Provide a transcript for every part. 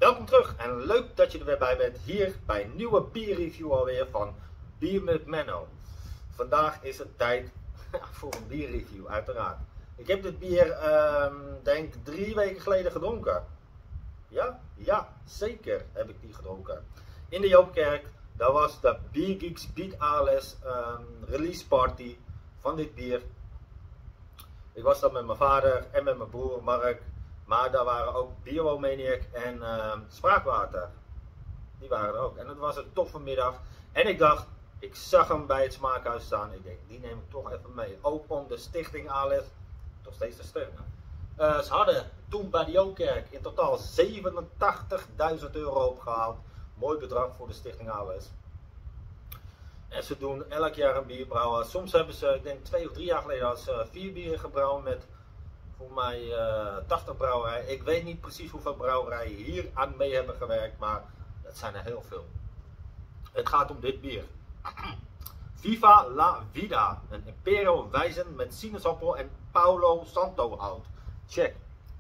Welkom terug en leuk dat je er weer bij bent hier bij een nieuwe bierreview alweer van Bier met Menno. Vandaag is het tijd voor een bierreview uiteraard. Ik heb dit bier denk 3 weken geleden gedronken. Ja, zeker heb ik die gedronken. In de Joopkerk, daar was de Beer Geeks Beat ALS release party van dit bier. Ik was dan met mijn vader en met mijn broer Mark. Maar daar waren ook Biomaniac en Spraakwater. Die waren er ook. En het was een toffe middag. En ik dacht, ik zag hem bij het smaakhuis staan. Ik denk, die neem ik toch even mee. Ook om de stichting ALS toch steeds te steunen. Ze hadden toen bij de Joopkerk in totaal €87.000 opgehaald. Mooi bedrag voor de stichting ALS. En ze doen elk jaar een bier brouwen. Soms hebben ze, ik denk 2 of 3 jaar geleden, hadden ze 4 bieren gebrouwen met voor mij 80 brouwerijen. Ik weet niet precies hoeveel brouwerijen hier aan mee hebben gewerkt, maar dat zijn er heel veel. Het gaat om dit bier. Viva la Vida. Een Imperial Weizen met sinaasappel en Paulo Santo hout. Check.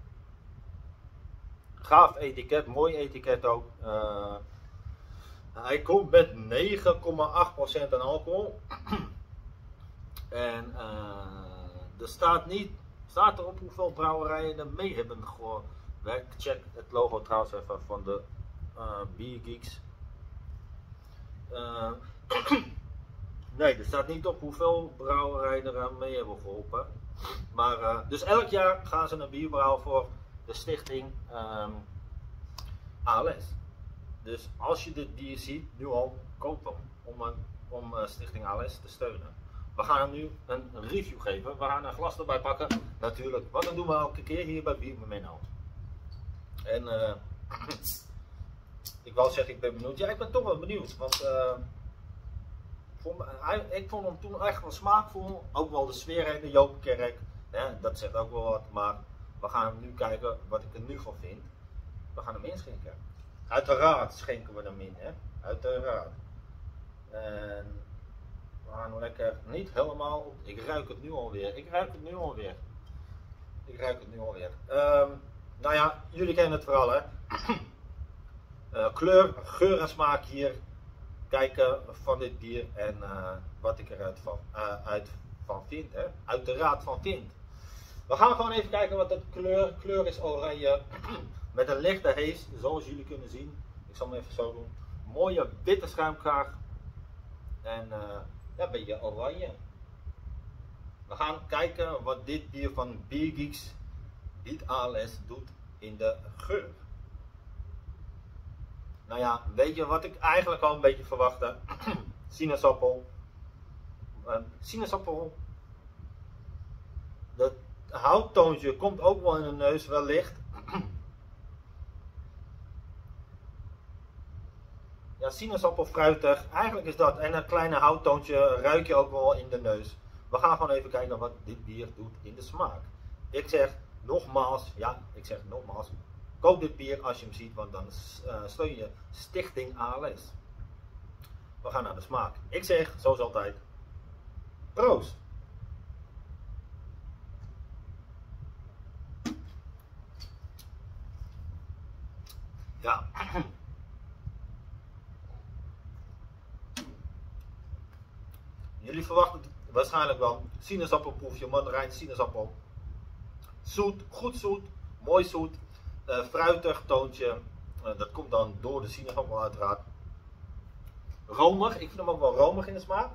Gaaf etiket, mooi etiket ook. Hij komt met 9,8% aan alcohol. En er staat erop hoeveel brouwerijen er mee hebben gewerkt. Check het logo trouwens even van de Beer Geeks. Nee, er staat niet op hoeveel brouwerijen er aan mee hebben geholpen. Maar dus elk jaar gaan ze een bier brouwen voor de stichting ALS. Dus als je dit bier ziet, nu al, koop hem om stichting ALS te steunen. We gaan hem nu een review geven. We gaan een glas erbij pakken. Natuurlijk, want dat doen we elke keer hier bij Bier met Menno. En ik wou zeggen, ik ben benieuwd. Ja, ik ben toch wel benieuwd. Want ik vond hem toen echt wel smaakvol. Ook wel de sfeer in de Joopkerk. Dat zegt ook wel wat. Maar we gaan nu kijken wat ik er nu van vind. We gaan hem inschenken. Uiteraard schenken we hem in. Hè? Uiteraard. En we gaan lekker niet helemaal. Ik ruik het nu alweer. Nou ja, jullie kennen het vooral hè. Kleur, geur en smaak hier. Kijken van dit bier en wat ik eruit van vind. Hè. Uiteraard van vind. We gaan gewoon even kijken wat de kleur. Kleur is oranje. Met een lichte hees, zoals jullie kunnen zien. Ik zal hem even zo doen. Mooie witte schuimkraag. En ja, een beetje oranje. We gaan kijken wat dit bier van Beer Geeks Beat ALS doet in de geur. Nou ja, weet je wat ik eigenlijk al een beetje verwachtte? Sinaasappel. Sinaasappel. Dat houttoontje komt ook wel in de neus, wellicht. Ja, sinaasappel fruitig. Eigenlijk is dat. En een kleine houttoontje ruik je ook wel in de neus. We gaan gewoon even kijken wat dit bier doet in de smaak. Ik zeg nogmaals, koop dit bier als je hem ziet, want dan steun je stichting ALS. We gaan naar de smaak. Ik zeg, zoals altijd, proost! Ja. Jullie verwachten het waarschijnlijk wel. Sinaasappelproefje, mandarijn, sinaasappel. Zoet, goed zoet, mooi zoet. Fruitig toontje. Dat komt dan door de sinaasappel uiteraard. Romig, ik vind hem ook wel romig in de smaak.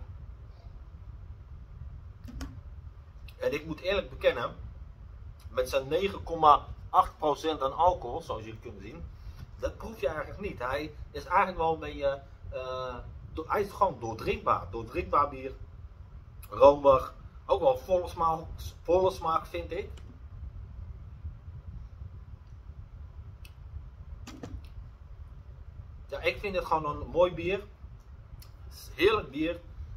En ik moet eerlijk bekennen, met zijn 9,8% aan alcohol, zoals jullie kunnen zien, dat proef je eigenlijk niet. Hij is eigenlijk wel een beetje, hij is gewoon doordrinkbaar bier. Romig, ook wel volle smaak vind ik. Ja, ik vind het gewoon een mooi bier. Heerlijk bier.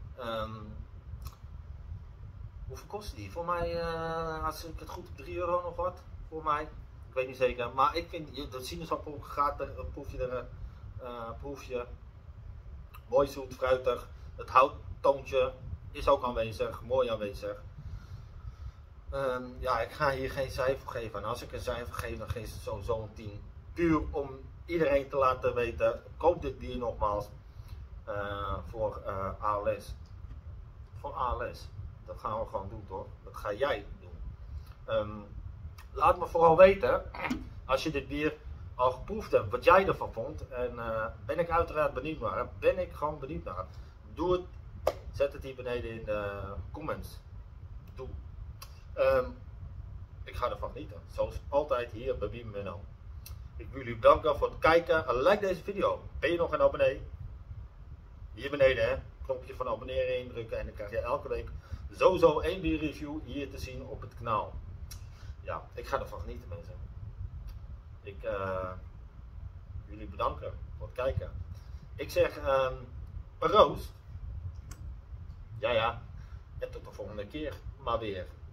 Hoeveel kost die? Voor mij, als ik het goed heb, €3 nog wat. Voor mij. Ik weet niet zeker. Maar ik vind dat sinaasappel gaat er, proef je. Mooi zoet, fruitig. Het houttoontje is ook aanwezig. Mooi aanwezig. Ja, ik ga hier geen cijfer geven. En als ik een cijfer geef, dan geef ik sowieso een 10. puur om iedereen te laten weten, koop dit bier nogmaals voor ALS. Voor ALS. Dat gaan we gewoon doen, toch? Dat ga jij doen. Laat me vooral weten, als je dit bier al geproefd hebt, wat jij ervan vond. En ben ik uiteraard benieuwd naar. Ben ik gewoon benieuwd naar. Doe het. Zet het hier beneden in de comments. Doe. Ik ga ervan genieten. Zoals altijd hier bij Biermet Menno. Ik wil jullie bedanken voor het kijken. Like deze video. Ben je nog een abonnee? Hier beneden, hè. Knopje van abonneren indrukken. En dan krijg je elke week sowieso 1 bierreview hier te zien op het kanaal. Ja, ik ga ervan genieten, mensen. Ik jullie bedanken voor het kijken. Ik zeg proost. Ja. En tot de volgende keer maar weer.